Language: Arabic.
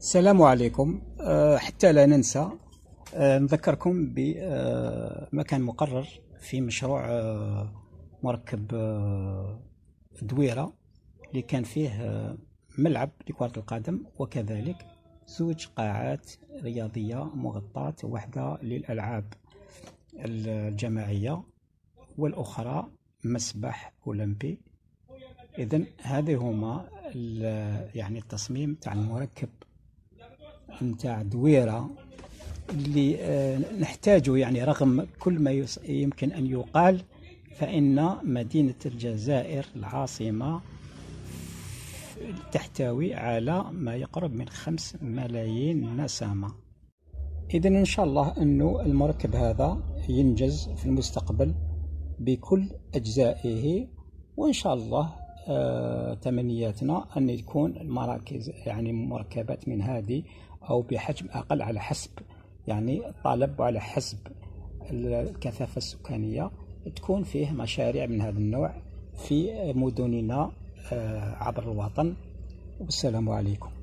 السلام عليكم. حتى لا ننسى، نذكركم بما كان مقرر في مشروع مركب في دويرة، اللي كان فيه ملعب لكرة القدم، وكذلك زوج قاعات رياضية مغطاة، واحدة للألعاب الجماعية والأخرى مسبح أولمبي. إذن هذه هما يعني التصميم تاع المركب نتاع دويرة اللي نحتاجه، يعني رغم كل ما يمكن أن يقال، فإن مدينة الجزائر العاصمة تحتوي على ما يقرب من 5 ملايين نسمة. إذن إن شاء الله أنه المركب هذا ينجز في المستقبل بكل أجزائه، وإن شاء الله تمنياتنا أن يكون المراكز، يعني مركبات من هذه أو بحجم أقل على حسب يعني الطلب وعلى حسب الكثافة السكانية، تكون فيه مشاريع من هذا النوع في مدننا عبر الوطن. والسلام عليكم.